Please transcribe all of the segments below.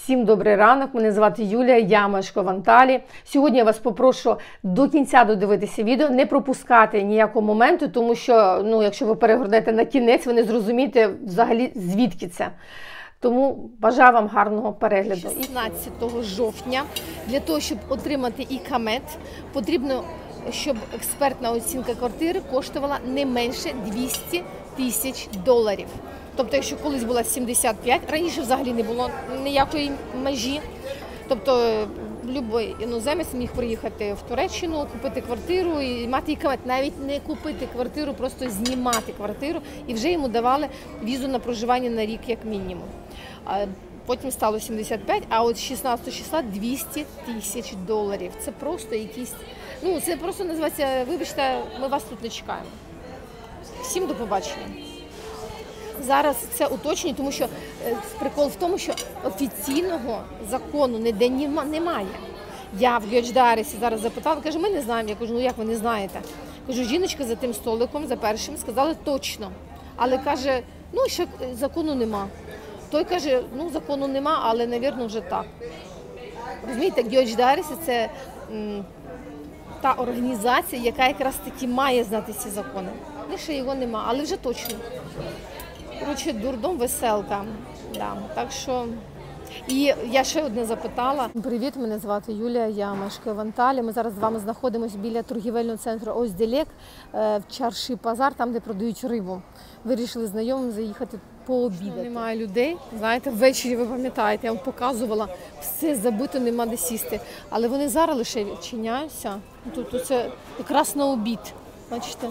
Всім добрий ранок, мене звати Юлія, я мешкаю в Анталії. Сьогодні я вас попрошу до кінця додивитися відео, не пропускати ніякого моменту, тому що, якщо ви перегорнете на кінець, ви не зрозумієте взагалі звідки це. Тому бажаю вам гарного перегляду. 16 жовтня для того, щоб отримати ікамет, потрібно, щоб експертна оцінка квартири коштувала не менше 200 тисяч доларів. Тобто, якщо колись була 75, раніше взагалі не було ніякої межі. Тобто, будь-який іноземець міг приїхати в Туреччину, купити квартиру і мати ікамет. Навіть не купити квартиру, просто знімати квартиру. І вже йому давали візу на проживання на рік, як мінімум. Потім стало 75, а от 16 числа 200 тисяч доларів. Це просто якісь, це просто називається, вибачте, ми вас тут не чекаємо. Всім до побачення. Зараз це уточнюю, тому що прикол в тому, що офіційного закону ніде немає. Я в Гьодждаресі зараз запитала, каже, ми не знаємо. Я кажу, як ви не знаєте? Кажу, жіночка за тим столиком, за першим, сказали точно. Але каже, ще закону нема. Той каже, закону нема, але, мабуть, вже так. Розумієте, Гьодждаресі – це та організація, яка якраз таки має знати ці закони. Ще його нема, але вже точно. Коротше, дурдом, веселка. Да. Так що... І я ще одне запитала. Привіт, мене звати Юлія, я мешкаю в Анталії. Ми зараз з вами знаходимося біля торгівельного центру Озділек, в Чарші Пазар, там, де продають рибу. Вирішили знайомим заїхати пообідати. Немає людей, знаєте, ввечері, ви пам'ятаєте, я вам показувала, все забито, нема де сісти. Але вони зараз лише відчиняються. Тут це якраз на обід, бачите.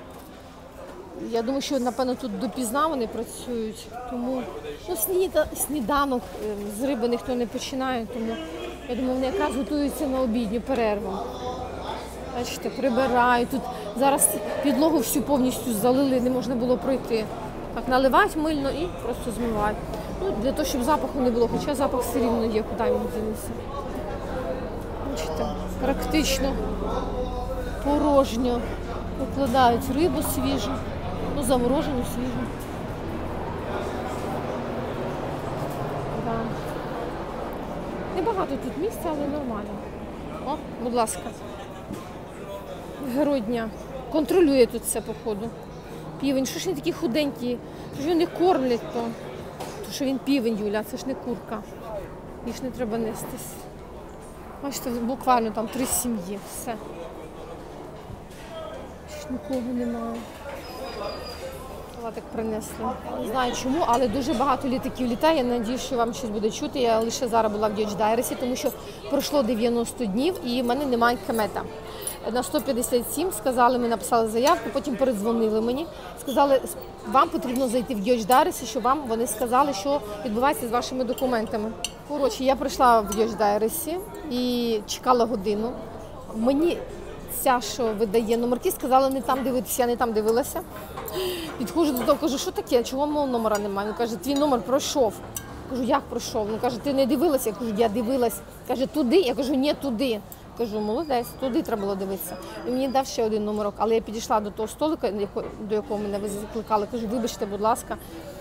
Я думаю, що, напевно, тут допізна вони працюють, тому сніданок з риби ніхто не починає, тому я думаю, вони якраз готуються на обідню перерву. Бачите, прибирають, тут зараз підлогу всю повністю залили, не можна було пройти. Так, наливають мильно і просто змивають. Для того, щоб запаху не було, хоча запах все рівно є, куди він дінеться. Бачите, практично порожньо викладають рибу свіжу. Заморожену, свіжу. Да. Небагато тут місця, але нормально. О, будь ласка. Герой дня. Контролює тут все, походу. Півень. Що ж він такий худенький? Що ж його не кормлять, то? То що він півень, Юля, це ж не курка. Їх ж не треба нестись. Бачите, буквально там 3 сім'ї. Все. Нікого немає. Так принесли. Не знаю чому, але дуже багато літаків літає. Я сподіваюся, що вам щось буде чути. Я лише зараз була в Гьодждаресі, тому що пройшло 90 днів і в мене немає ікамета. На 157 сказали, ми написали заявку, потім передзвонили мені. Сказали, вам потрібно зайти в Гьодждаресі, що вони сказали, що відбувається з вашими документами. Коротше, я прийшла в Гьодждаресі і чекала годину. Мені ця, що видає номерки, сказала не там дивитися, я не там дивилася. Підходжу до того, кажу, що таке, чого мого номера немає? Він каже, твій номер пройшов. Кажу, як пройшов? Він каже, ти не дивилася? Я кажу, я дивилась. Каже, туди? Я кажу, ні, туди. Кажу, молодець, туди треба було дивитися. І мені дав ще один номерок, але я підійшла до того столика, до якого мене ви закликали. Кажу, вибачте, будь ласка,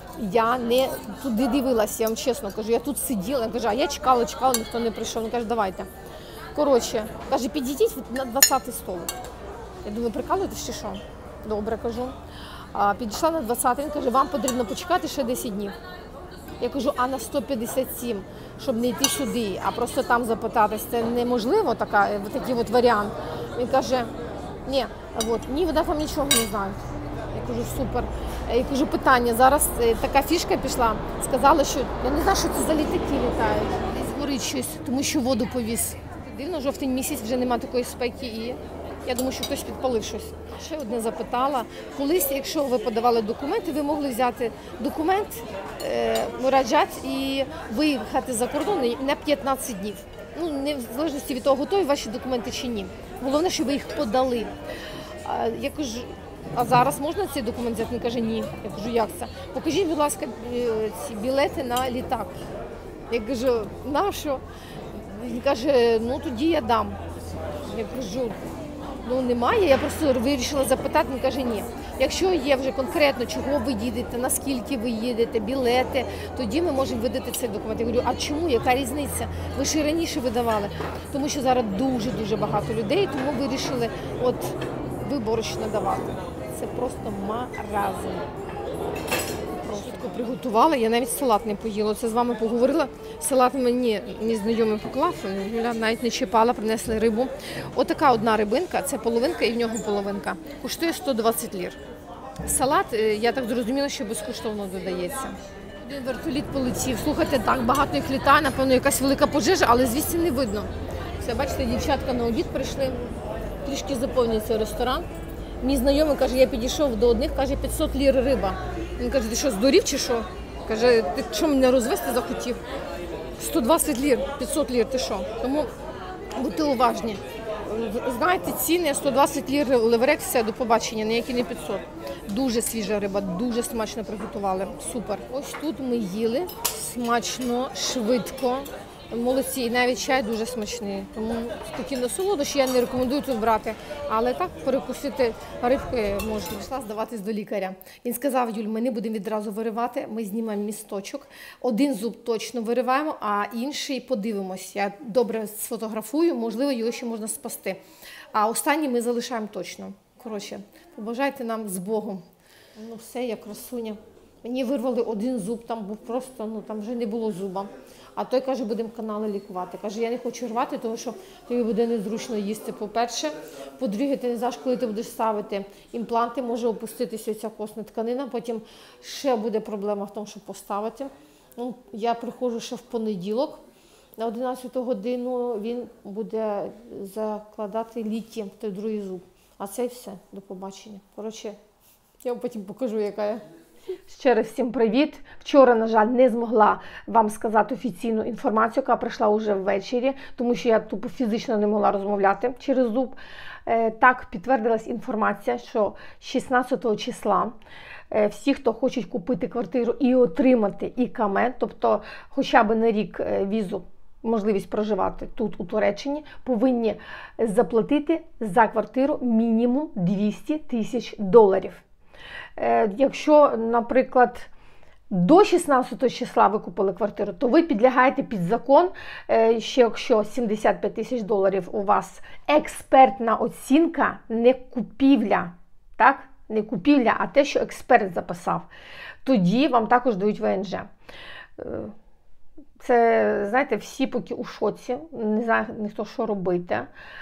я не туди дивилася, я вам чесно кажу, я тут сиділа. Я кажу, а я чекала, ніхто не прийшов. Він каже, давайте. Коротше, каже, підійдіть на 20-й столик. Я думаю, прикалуєтесь чи що? Добре, кажу. Підійшла на 20-й, він каже, вам потрібно почекати ще 10 днів. Я кажу, а на 157, щоб не йти сюди, а просто там запитатись, це неможливо, такий варіант. Він каже, ні, вони там нічого не знають. Я кажу, супер. Я кажу, питання, зараз така фішка пішла, сказали, що, я не знаю, що це за літаки літають. Десь горить щось, тому що воду повіз. Дивно, жовтень місяць, вже немає такої спеки і я думаю, що хтось підпалив щось. Ще одне запитала. Колись, якщо ви подавали документи, ви могли взяти документ, мураджат і виїхати за кордон на 15 днів. Не в залежності від того, готові ваші документи чи ні. Головне, щоб ви їх подали. Я кажу, а зараз можна цей документ взяти? Він каже, ні. Я кажу, як це? Покажіть, будь ласка, ці білети на літак. Я кажу, на що? Він каже, тоді я дам. Я кажу, немає, я просто вирішила запитати, він каже, ні. Якщо є вже конкретно, чого ви їдете, наскільки ви їдете, білети, тоді ми можемо видати цей документ. Я говорю, а чому, яка різниця? Ви ж і раніше видавали. Тому що зараз дуже-дуже багато людей, тому вирішили виборочно давати. Це просто маразм. Швидко приготувала, я навіть салат не поїла. Це з вами поговорила. Салат мені мій знайомий поклав, Юля навіть не чіпала, принесли рибу. Отака одна рибинка, це половинка і в нього половинка. Коштує 120 лір. Салат, я так зрозуміла, що безкоштовно додається. Один вертоліт полетів. Слухайте, так багато їх літає, напевно, якась велика пожежа, але звідси не видно. Все, бачите, дівчатка на обід прийшли, трішки заповнюється ресторан. Мій знайомий каже, я підійшов до одних, каже, 500 лір риба. Він каже, ти що, здурів чи що? Каже, ти що мене розвести захотів? 120 лір, 500 лір, ти що? Тому будьте уважні. Знаєте, ціни 120 лір леверек, все, до побачення, ніякі не 500. Дуже свіжа риба, дуже смачно приготували, супер. Ось тут ми їли, смачно, швидко. Молодці, і навіть чай дуже смачний, тому такі насолодощі я не рекомендую тут брати, але так перекусити рибкою можна. Пішла здаватись до лікаря. Він сказав, Юль, ми не будемо відразу виривати, ми знімаємо місточок. Один зуб точно вириваємо, а інший подивимось. Я добре сфотографую, можливо, його ще можна спасти. А останній ми залишаємо точно. Коротше, побажайте нам з Богом. Ну все, я красуня. Мені вирвали один зуб, там був просто, там вже не було зуба. А той каже, будемо канали лікувати. Каже, я не хочу рвати, тому що тобі буде незручно їсти, по-перше. По-друге, ти не знаєш, коли ти будеш ставити імпланти, може опуститися ця костна тканина, потім ще буде проблема в тому, щоб поставити. Я приходжу ще в понеділок, на 11 годину він буде закладати ліки в той другий зуб. А це і все, до побачення. Коротше, я вам потім покажу, яка я. Ще раз всім привіт. Вчора, на жаль, не змогла вам сказати офіційну інформацію, яка прийшла вже ввечері, тому що я тупо фізично не могла розмовляти через зуб. Так, підтвердилась інформація, що 16 числа всі, хто хочуть купити квартиру і отримати ІКМЕ, тобто хоча б на рік візу, можливість проживати тут, у Туреччині, повинні заплатити за квартиру мінімум 200 тисяч доларів. Якщо, наприклад, до 16 числа ви купили квартиру, то ви підлягаєте під закон, ще якщо 75 тисяч доларів у вас експертна оцінка, не купівля, так? Не купівля, а те, що експерт записав. Тоді вам також дають ВНЖ. Це, знаєте, всі поки у шоці, не знає ніхто, що робити.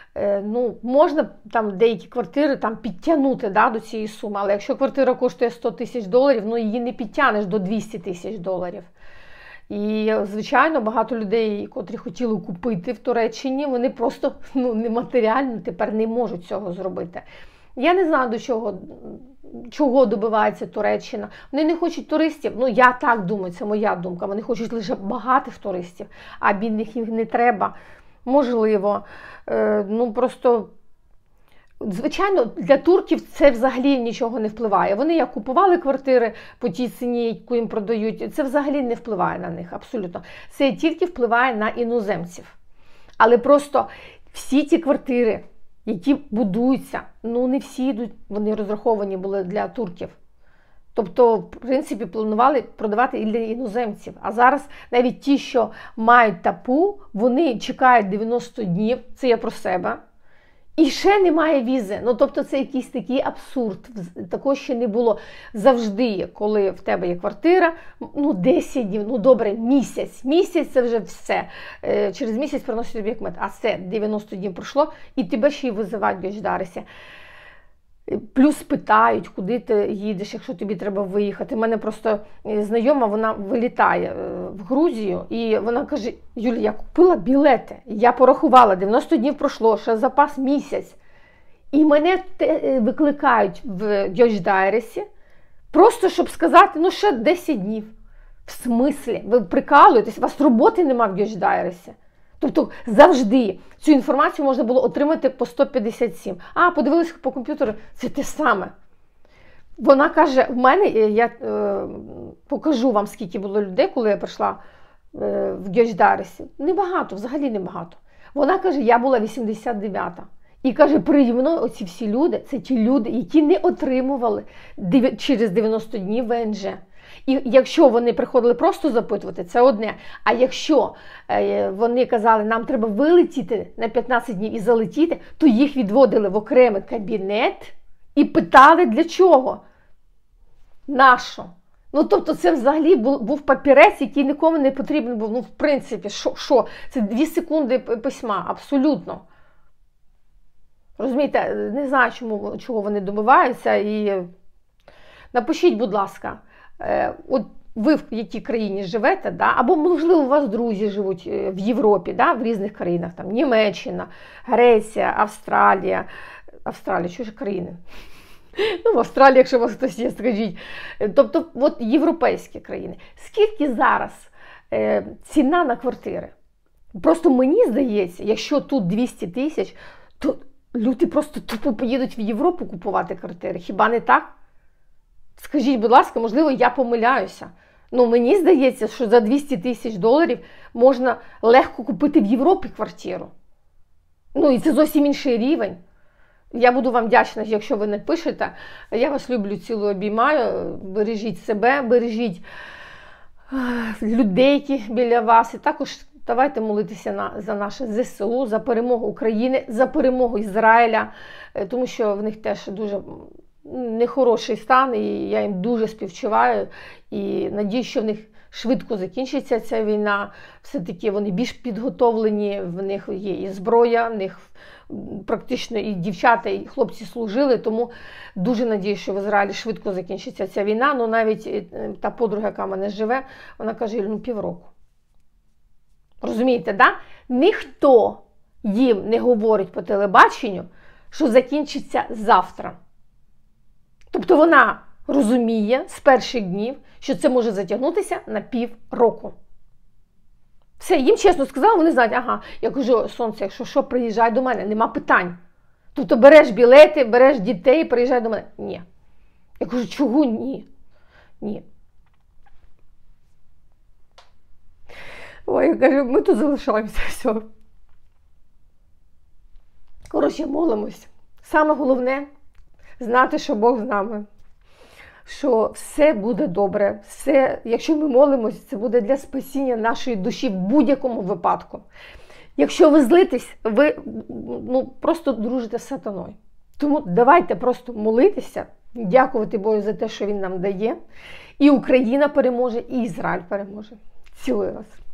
Можна там деякі квартири підтягнути до цієї суми, але якщо квартира коштує 100 тисяч доларів, її не підтягнеш до 200 тисяч доларів. І, звичайно, багато людей, котрі хотіли купити в Туреччині, вони просто нематеріально тепер не можуть цього зробити. Я не знаю, до чого добивається Туреччина. Вони не хочуть туристів, я так думаю, це моя думка, вони хочуть лише багатих туристів, а бідних їм не треба. Можливо, просто, звичайно, для турків це взагалі нічого не впливає. Вони як купували квартири по тій ціні, яку їм продають, це взагалі не впливає на них, абсолютно. Це тільки впливає на іноземців. Але просто всі ті квартири, які будуються, не всі йдуть, вони розраховані були для турків. Тобто, в принципі, планували продавати і для іноземців. А зараз навіть ті, що мають ТАПУ, вони чекають 90 днів, це я про себе, і ще немає візи. Тобто це якийсь такий абсурд. Такого ще не було. Завжди, коли в тебе є квартира, 10 днів, добре, місяць. Місяць – це вже все. Через місяць приносять тобі ІКМЕ. А це 90 днів пройшло, і тебе ще й визивають в Гьодждаресі. Плюс питають, куди ти їдеш, якщо тобі треба виїхати. У мене просто знайома, вона вилітає в Грузію, і вона каже, Юля, я купила білети, я порахувала, 90 днів пройшло, ще запас місяць. І мене викликають в Гьодждаресі, просто щоб сказати, ще 10 днів. В смислі? Ви прикалуєтесь? У вас роботи нема в Гьодждаресі? Тобто завжди цю інформацію можна було отримати по 157. Подивилися по комп'ютеру, це те саме. Вона каже, в мене, я покажу вам, скільки було людей, коли я прийшла в Гьодждаресі. Небагато, взагалі небагато. Вона каже, я була 89-та. І каже, переді мною оці всі люди, це ті люди, які не отримували через 90 днів ВНЖ. І якщо вони приходили просто запитувати, це одне. А якщо вони казали, нам треба вилетіти на 15 днів і залетіти, то їх відводили в окремий кабінет і питали, для чого? Нащо? Ну, тобто, це взагалі був папірець, який нікому не потрібен був. Ну, в принципі, що? Це 2 секунди письма, абсолютно. Розумієте, не знаю, чого вони добиваються. І напишіть, будь ласка, от ви в якій країні живете, да? Або, можливо, у вас друзі живуть в Європі, да? В різних країнах, там Німеччина, Греція, Австралія, що ж країни? Ну, в Австралії, якщо у вас хтось є, скажіть. Тобто, от європейські країни. Скільки зараз ціна на квартири? Просто мені здається, якщо тут 200 тисяч, то люди просто тупо поїдуть в Європу купувати квартири. Хіба не так? Скажіть, будь ласка, можливо, я помиляюся. Ну, мені здається, що за 200 тисяч доларів можна легко купити в Європі квартиру. Ну, і це зовсім інший рівень. Я буду вам вдячна, якщо ви напишете. Я вас люблю, цілу обіймаю. Бережіть себе, бережіть людей, які біля вас. І також давайте молитися за наше ЗСУ, за перемогу України, за перемогу Ізраїля. Тому що в них теж дуже нехороший стан, і я їм дуже співчуваю. І надію, що в них швидко закінчиться ця війна. Все-таки вони більш підготовлені, в них є і зброя, в них практично і дівчата, і хлопці служили, тому дуже надію, що в Ізраїлі швидко закінчиться ця війна. Ну, навіть та подруга, яка в мене живе, вона каже, ну, півроку. Розумієте, да? Ніхто їм не говорить по телебаченню, що закінчиться завтра. Тобто вона розуміє з перших днів, що це може затягнутися на півроку. Все, їм чесно сказала, вони знають, ага, я кажу, сонце, якщо що, приїжджай до мене, нема питань. Тобто береш білети, береш дітей, приїжджай до мене. Ні. Я кажу, чого ні? Ні. Ой, я кажу, ми тут залишаємося, все. Коротше, молимось. Саме головне – знати, що Бог з нами. Що все буде добре. Все, якщо ми молимось, це буде для спасіння нашої душі в будь-якому випадку. Якщо ви злитесь, ви просто дружите з сатаною. Тому давайте просто молитися, дякувати Богу за те, що Він нам дає. І Україна переможе, і Ізраїль переможе. Цілую вас.